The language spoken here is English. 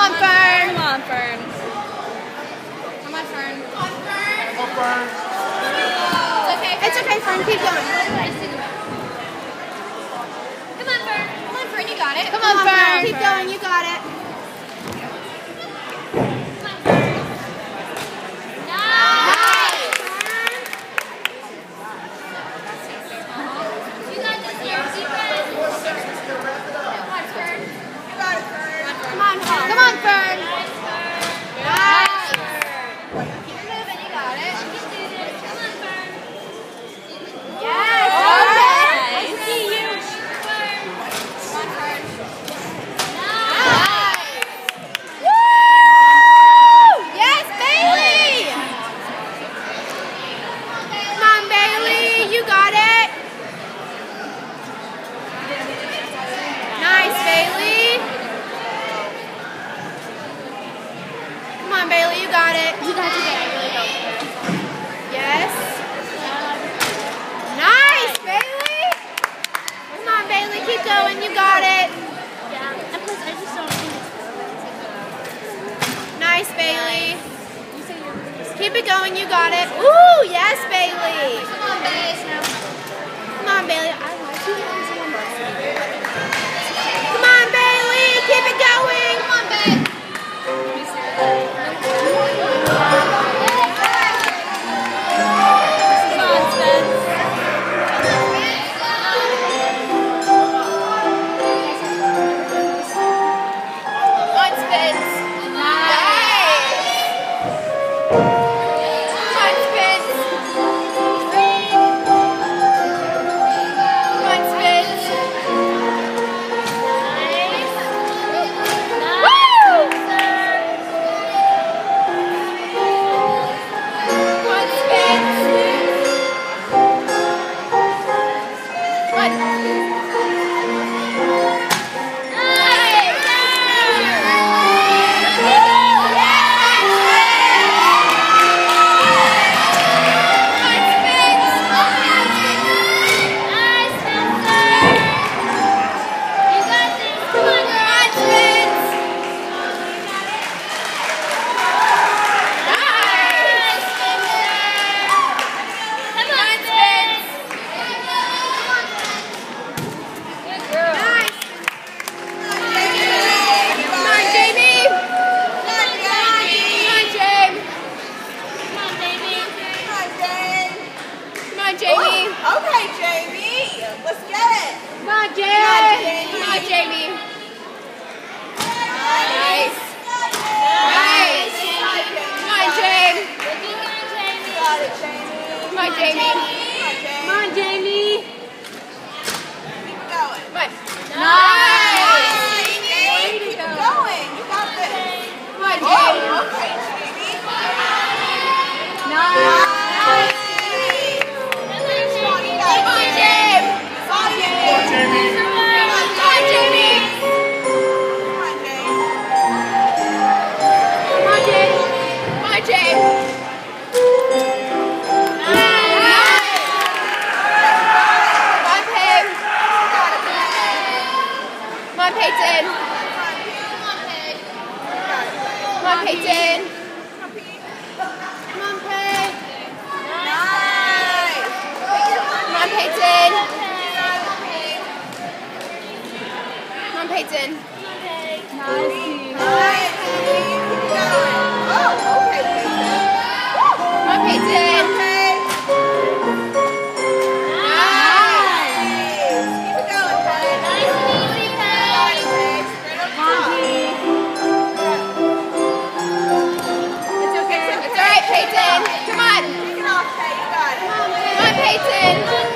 on, Fern. Come on, Fern. Come on, Fern. Come on, Fern. It's okay, Fern. Keep going. Come on, Fern. Come on, Fern. You got it. Come on, Fern. Keep going. You got it. Come on, Fern. Nice. Keep moving. You got it. Yes. Okay. I see you. Come on, Fern. Nice. Woo! Yes, Bailey. Come on, Bailey. You got it. Nice, Bailey. Come on, Bailey, you got it. You got to get it. Really go. Yes. Nice, Bailey. Come on, Bailey, keep going. You got it. Yeah. And plus, I just don't think Nice, Bailey. you say you're Keep it going. You got it. Ooh, yes, Bailey. Come on, Bailey. Come on, Bailey. Come on, Bailey. Keep it going. Come on, babe. Jamie. Okay, Jamie. Let's get it. Come on, Jamie. Come on, Jamie. Nice. Nice. Come on, Jamie. Got it, Jamie. Come on, Jamie. Come Come on, Jamie. Keep going. Come on. Nice. Way to Keep go. going. You got this. Come on, Jamie. Oh, okay, Jamie. Nice. Peyton. Come on, Peyton. Come on, Peyton. Nice. Come on, Peyton. Come on, Peyton. Nice. Keep going. Oh, okay, Peyton. Come on, Peyton. Peyton, come on. Take it off, Peyton. You got it. Come on, Peyton.